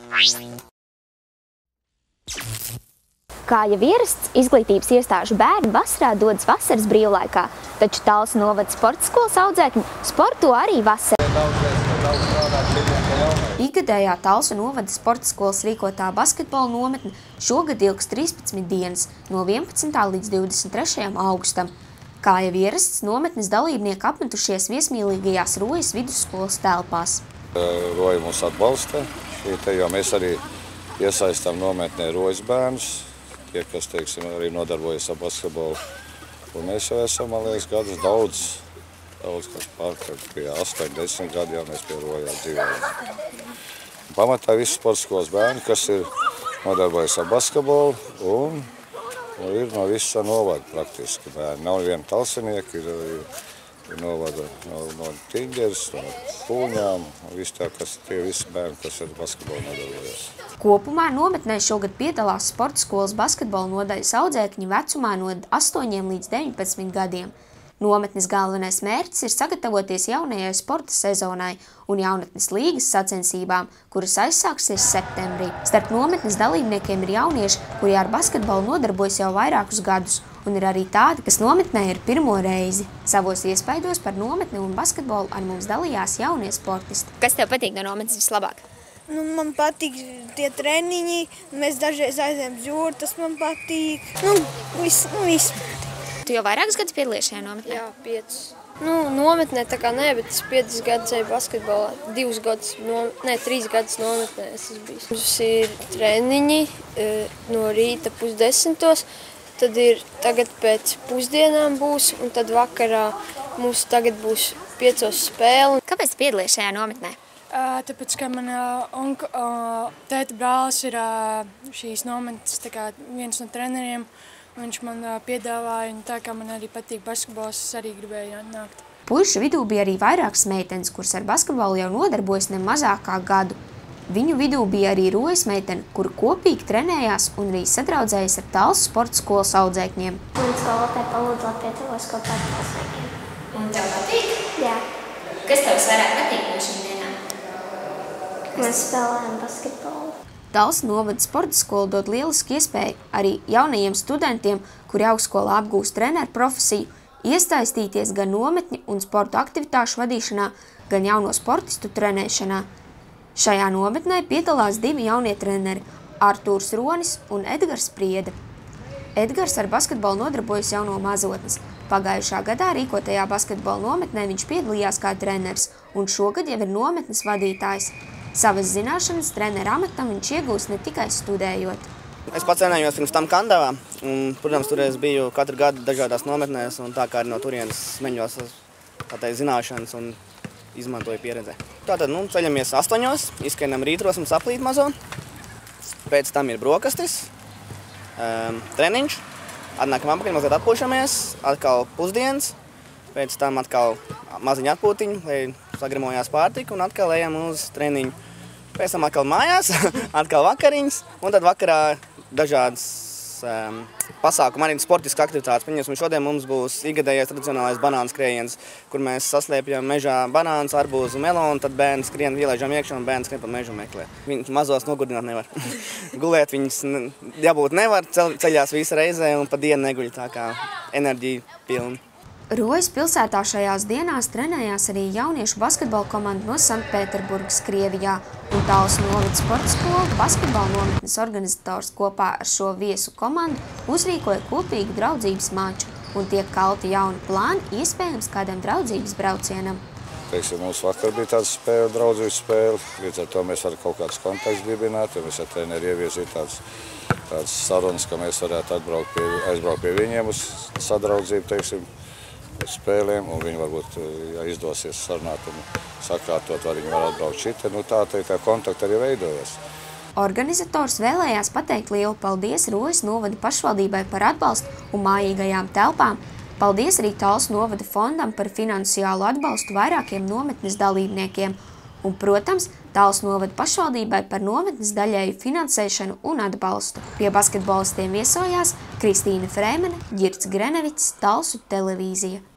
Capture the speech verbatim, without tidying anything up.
Kā jau ierasts, izglītības iestāžu bērni vasarā dodas vasaras brīvlaikā, taču Talsu novada sporta skolas audzēkņi sporto arī vasarā. Ikgadējā Talsu novada sporta skolas rīkotā basketbola nometne šogad ilgs trīspadsmit dienas, no vienpadsmitā līdz divdesmit trešajam augustam. Kā jau ierasts, nometnes dalībnieki apmetušies viesmīlīgajās Rojas vidusskolas telpās. Roja mūs atbalsta, jo mēs arī iesaistām nometnē Rojas bērnus, tie, kas, teiksim, arī nodarbojas ar basketbolu. Un mēs jau esam, man liekas, gadus daudz, daudz, kas pār, pie astoņi, desmit gadi jau mēs pie Rojā dzīvojam. Pamatā visi sporta skolas bērni, kas ir nodarbojas ar basketbolu un, un ir no visa novada praktiski bērni. Nav viena talsinieki, ir, ir novada no, no Tīģeres, no Pūņām, visi tā, kas, tie visi bērni, kas ir basketbolu nodarbojas. Kopumā nometnē šogad piedalās sporta skolas basketbola nodaļas audzēkņi vecumā no astoņiem līdz deviņpadsmit gadiem. Nometnes galvenais mērķis ir sagatavoties jaunajai sporta sezonai un jaunatnes līgas sacensībām, kuras aizsāksies septembrī. Starp nometnes dalībniekiem ir jaunieši, kuri ar basketbolu nodarbojas jau vairākus gadus, un ir arī tādi, kas nometnē ir pirmo reizi. Savos iespaidos par nometni un basketbolu ar mums dalījās jaunie sportisti. Kas tev patīk no nometnes vislabāk? Nu, man patīk tie treniņi, mēs dažreiz aizējam jūru, tas man patīk. Nu, viss, nu, viss. Tu jau vairākus gadus piedalījies šajā nometnē? Jā, piecus. Nu, nometnē tā kā nē, bet es piecus gadus eju basketbolā, divus gadus, no, nē, trīs gadus nometnē es esmu bijis. Mums ir treniņi no rīta pusdesmitos, tad ir tagad pēc pusdienām būs, un tad vakarā mums tagad būs piecos spēle. Kāpēc tu piedalījies šajā nometnē? Uh, tāpēc, ka man uh, unka, uh, tēta brālis ir uh, šīs nometnes tā kā viens no treneriem, un viņš man uh, piedāvāja, un tā kā man arī patīk basketbols, es arī gribēju nākt. Puišu vidū bija arī vairākas meitenes, kuras ar basketbolu jau nodarbojas ne mazākā gadu. Viņu vidū bija arī Rojas meitene, kura kopīgi trenējās un arī sadraudzējas ar Talsu sporta skolas audzēkņiem. Man skolotāja palūdza, lai piedalos kopā ar talsniekiem. Un tev patīk? Jā. Kas tev vairāk patīk no šīm dienām? Mēs spēlējam basketbolu. Talsu novada sporta skola dod lielisku iespēju arī jaunajiem studentiem, kuri augstskolā apgūst treneru profesiju, iesaistīties gan nometņu un sporta aktivitāšu vadīšanā, gan jauno sportistu trenēšanā. Šajā nometnē piedalās divi jaunie treneri – Artūrs Ronis un Edgars Priede. Edgars ar basketbolu nodarbojas jau no mazotnes. Pagājušā gadā rīkotajā basketbola nometnē viņš piedalījās kā treneris, un šogad jau ir nometnes vadītājs. Savas zināšanas trenera amatam viņš iegūst ne tikai studējot. Es pats trenējos pirms tam Kandavā, un, protams, tur es biju katru gadu dažādās nometnēs, un tā kā arī no turienes meņos teikt, zināšanas un izmantoju pieredzē. Tātad, nu, ceļamies astoņos, izskainam rītros un saplīt mazo, pēc tam ir brokastis, um, treniņš, atnākam apakaļ, mazliet atpūšamies, atkal pusdienas, pēc tam atkal maziņu atpūtiņu, lai sagramojās pārtika un atkal ejam uz treniņu. Pēc tam atkal mājās, atkal vakariņas un tad vakarā dažādas um, pasākumi, arī sportiska aktivitātes. Pieņemsim, šodien mums būs ikgadējais tradicionālais banānu skrējiens, kur mēs saslēpjam mežā banānus, arbūzu, melonu, tad bērni skrien, ielaižam iekšā un bērni skrien pa mežu meklē. Viņus mazos nogurdināt nevar. Gulēt viņus jābūt nevar, ceļās visu reizē un pa dienu neguļ, tā kā enerģija pilna. Rojas pilsētā šajās dienās trenējās arī jauniešu basketbola komanda no Sanktpēterburgas, Krievijā, un Talsu novada sporta skola basketbola nometnes organizators kopā ar šo viesu komandu uzrīkoja kopīgu draudzības maču un tiek kalti jauni plāni iespējams kādam draudzības braucienam. Teiksim, mums vakar bija tāda spēle, draudzības spēle, līdz ar to mēs varam kaut kādus kontaktus dibināt, ja mēs ar treneri ieviesīt tādas, tādas sarunas, ka mēs varētu atbraukt pie, aizbraukt pie viņiem uz sadraudzību, teiksim, spēlēm, un viņi varbūt, ja izdosies sarunāt un sakārtot, vai viņi var atbraukt šitā, nu tā teikt, tā kontakta arī veidojas. Organizators vēlējās pateikt lielu paldies Rojas novada pašvaldībai par atbalstu un mājīgajām telpām. Paldies arī Talsu novada fondam par finansiālu atbalstu vairākiem nometnes dalībniekiem. Un, protams, Talsu novada pašvaldībai par nometnes daļēju finansēšanu un atbalstu. Pie basketbolistiem viesojās Kristīna Frēmene, Ģirts Grenevits, Talsu televīzija.